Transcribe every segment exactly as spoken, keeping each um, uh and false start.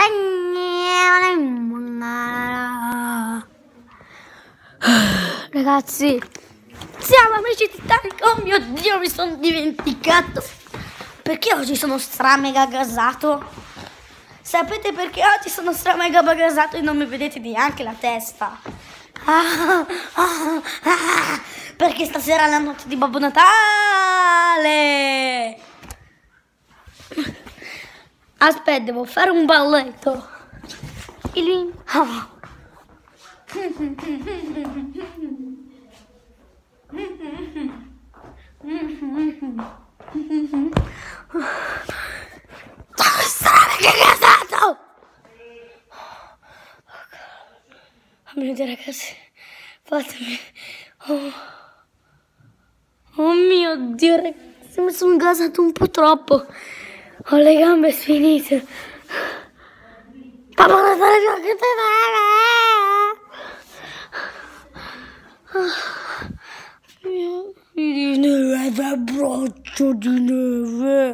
Ragazzi, siamo amici titanici. Oh mio Dio, mi sono dimenticato. Perché oggi sono stra mega gasato? Sapete perché oggi sono stra mega gasato e non mi vedete neanche la testa? Ah, ah, ah, perché stasera è la notte di Babbo Natale. Aspetta, devo fare un balletto. Il... Oh. Fammi vedere, ragazzi, fatemi. Oh, oh mio Dio, ragazzi, mi sono gasato un po' troppo. Ho le gambe sfinite. Papà, non fare più che te neve. Di neve, braccio di neve.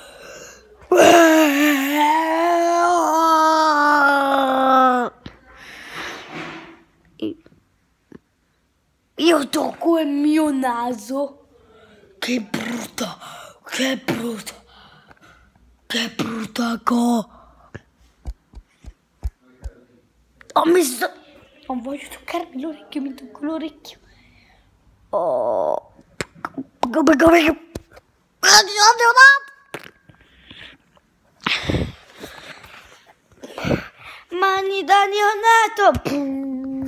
Io tocco il mio naso. Che brutta, che brutta, che brutta co. Ho messo... Non voglio toccarmi l'orecchio, mi tocco l'orecchio. Oh. Come, come... Mani da neonato.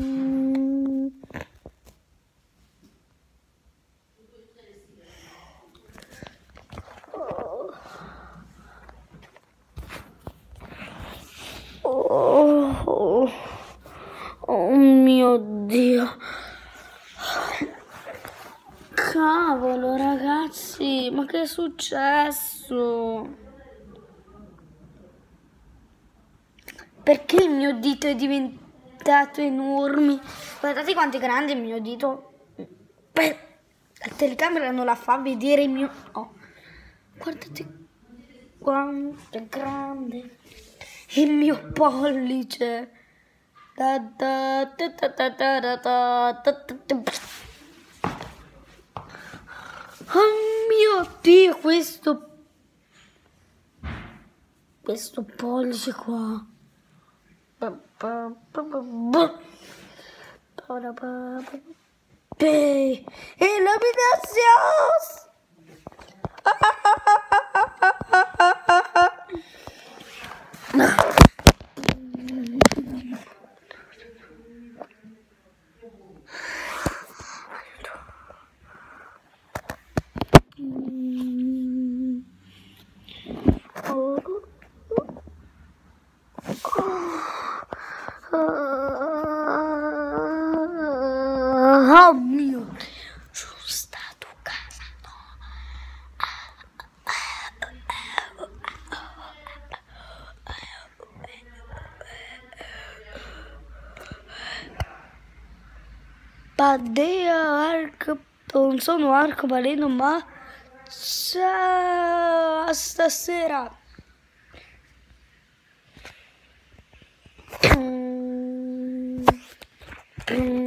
Oh, oh, oh mio Dio. Cavolo, ragazzi, ma che è successo? Perché il mio dito è diventato enorme? Guardate quanto è grande il mio dito. Beh, la telecamera non la fa vedere il mio... Oh. Guardate quanto è grande il mio pollice. Da, da, da, da, da, da, da, da, da, da. Oh mio Dio, questo questo pollice qua. Illuminazione. Oh mio Dio, sono stato casato. Padea arco, non sono arcobaleno, ma ciao, stasera. Mm. Mm.